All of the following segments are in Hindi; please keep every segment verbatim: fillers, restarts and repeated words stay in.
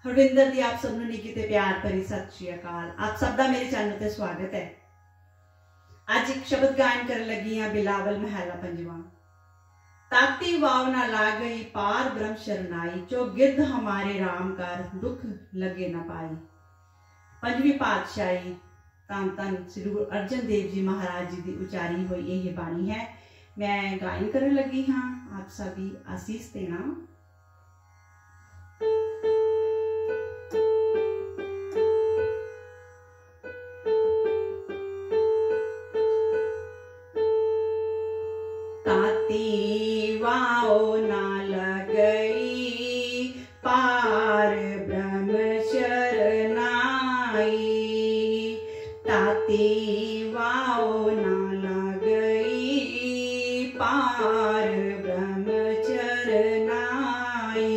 हरविंदर दी आप सबनों ने किते प्यार भरी सत श्री अकाल। आप सब दा मेरे चैनल ते स्वागत है। आज एक शब्द गायन कर लगी हाँ बिलावल महला पंजवा। ताकती वाव ना ला गई पार ब्रह्म शरणाई, जो गिरध हमारे राम कर दुख लगे न पाई। पंजवी पातशाही धन धन श्री गुरु अर्जन देव जी महाराज जी की उचारी हुई यह बाणी है। मैं गायन कर लगी हाँ, आप सभी आशीष देना। ताती वाओ ना लगई पार ब्रह्म शरणाई, ताती वाओ ना लगई पार ब्रह्म शरणाई।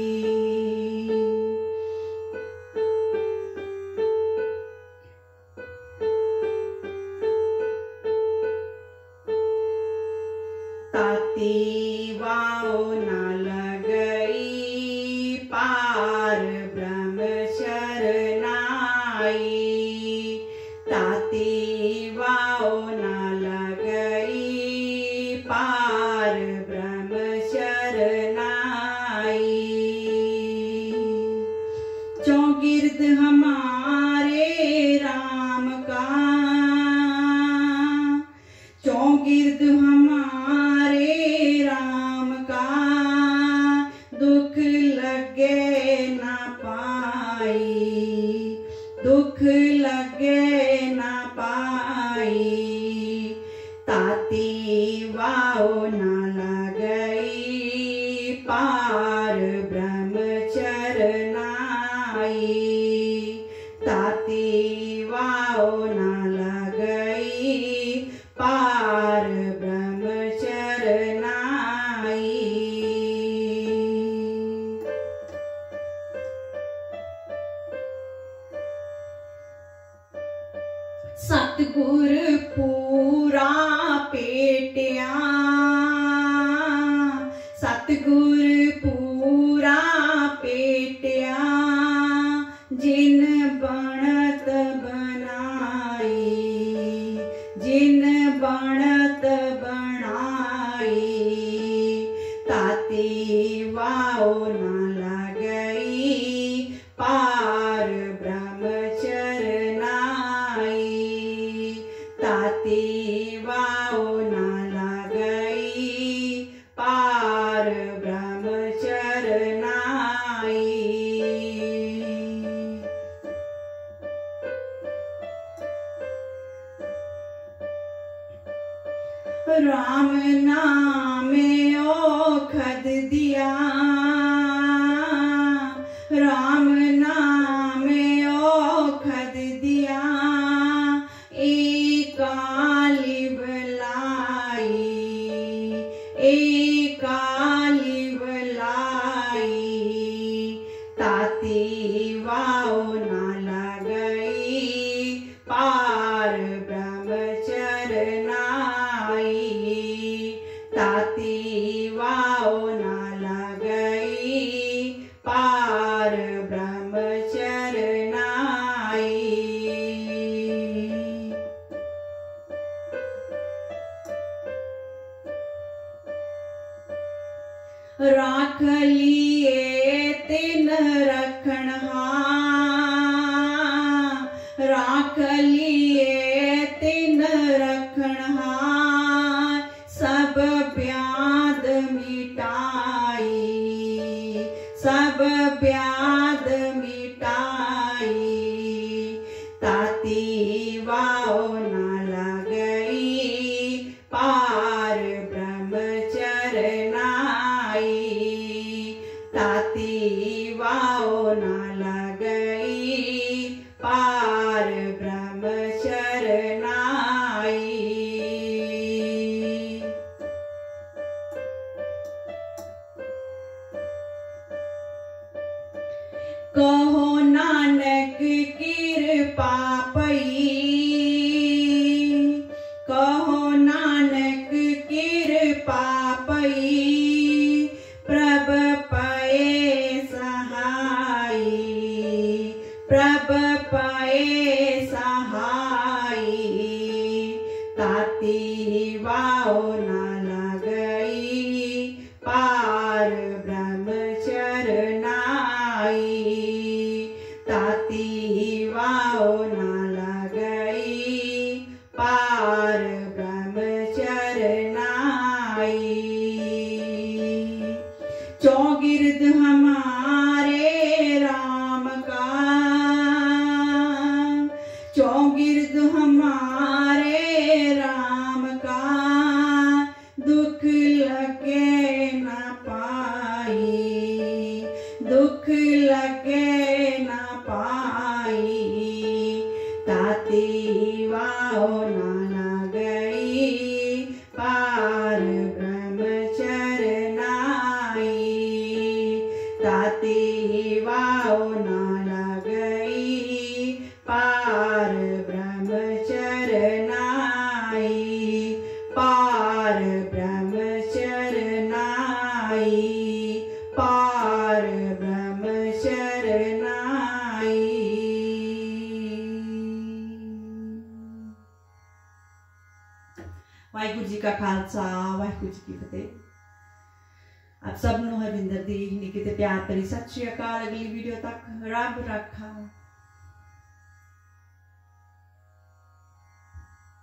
ताती वाओ ना लगई पार ब्रह्म शरणाई, ताती वाओ ना लगई पार ब्रह्म शरणाई। चौगिर्द हमारे राम का, चौगिर्द हमारे राम का दुख लगे न पाई, दुख लगे न पाई। ताती वाओ न लगई पार ब्रह्म शरणाई, ताती वाओ न लगई पार ब्रह्म शरणाई। सतगुर पूरा पेटिया, सतगुर पूरा पेटिया, जिन बनत बनाई, जिन बनत बनाई। ताती वाओ न लगई पार ब्रह्म शरणाई, ताती वाओ न लगई पार ब्रह्म शरणाई। राम नाम औखद दिया, राम नाम औखद दिया, एकाली बलाई, एकाली बलाई। ताती वाओ न लगई पार ब्रह्म शरणाई, ताती वाओ न लगई पार ब्रह्म शरणाई। राख लिए तिन रखनहार, राख लिए तिन रखनहार, सब ब्याद मिटाई, सब ब्याद मिटाई। ताती वाओ न लगई पार ब्रह्म शरणाई, ताती वाओ न लगई पार ब्रह्म शरणाई। कहो नानक कृपा पई, कहो नानक कृपा पई, प्रभ पए सहाई। प्रभ पाए सहाई, ताती वाओ न लगई, पार ब्रह्म चरनाई, ताती वाओ न लगई, पार ब्रह्म चरनाई। चौगिर्द हमारे राम का, चौगिर्द हमारे राम का, दुख लगे न पाई, दुख लगे न पाई, ताती वाओ न लगई, पार ब्रह्म चरनाई, ताती वाओ न लगई, पार ब्रह्म चरनाई, पार ब्रह्म चरनाई, पार ब्रह्म चरनाई। वाहिगुरु जी का खालसा, वाहिगुरु जी की फतेह। आप सब नु हरविंदर दी निकी ते प्यार भरी सत श्री अकाल। अगली वीडियो तक रब रखा।